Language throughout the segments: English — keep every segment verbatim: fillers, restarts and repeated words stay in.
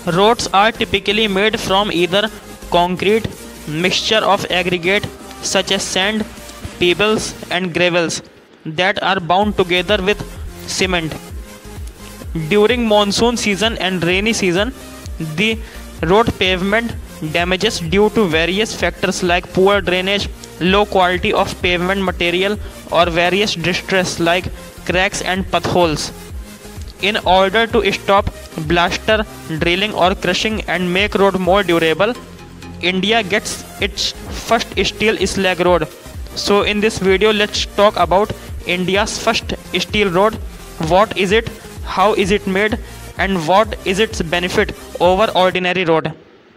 Roads are typically made from either concrete, mixture of aggregate such as sand, pebbles and gravels that are bound together with cement. During monsoon season and rainy season, the road pavement damages due to various factors like poor drainage, low quality of pavement material or various distress like cracks and potholes. In order to stop blaster, drilling or crushing and make road more durable, India gets its first steel slag road. So in this video let's talk about India's first steel road. What is it, how is it made and what is its benefit over ordinary road.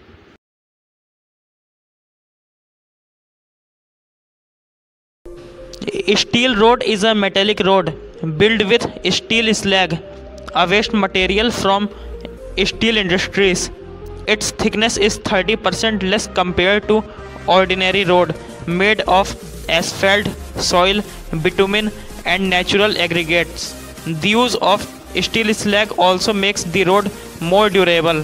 Steel rod is a metallic rod built with steel slag, a waste material from steel industries. Its thickness is thirty percent less compared to ordinary rod made of asphalt, soil, bitumen and natural aggregates. The use of steel slag also makes the road more durable.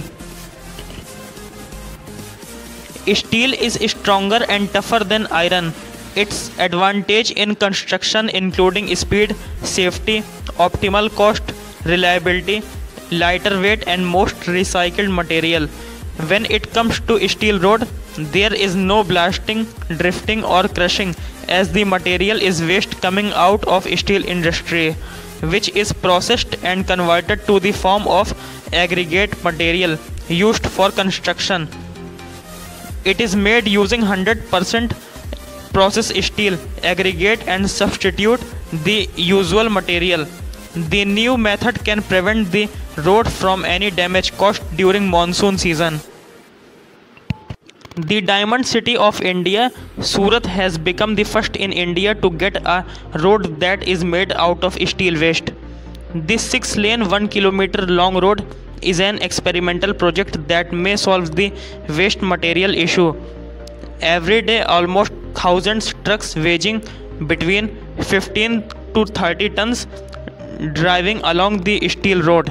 Steel is stronger and tougher than iron. Its advantage in construction including speed, safety, optimal cost, reliability, lighter weight and most recycled material. When it comes to steel rod, there is no blasting, drifting or crushing as the material is waste coming out of steel industry, which is processed and converted to the form of aggregate material used for construction. It is made using one hundred percent processed steel aggregate and substitute the usual material. The new method can prevent the road from any damage caused during monsoon season. The Diamond City of India, Surat has become the first in India to get a road that is made out of steel waste. This six lane one kilometer long road is an experimental project that may solve the waste material issue. Every day almost thousands trucks weighing between fifteen to thirty tons driving along the steel road.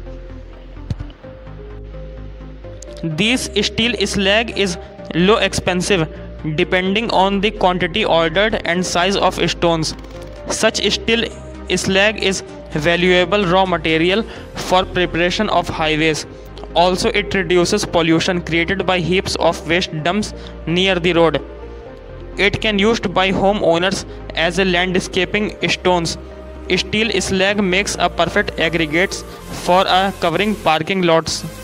This steel slag is low expensive depending on the quantity ordered and size of stones. Such steel slag is valuable raw material for preparation of highways. Also, it reduces pollution created by heaps of waste dumps near the road. It can used by homeowners as a landscaping stones. Steel slag makes a perfect aggregates for a covering parking lots.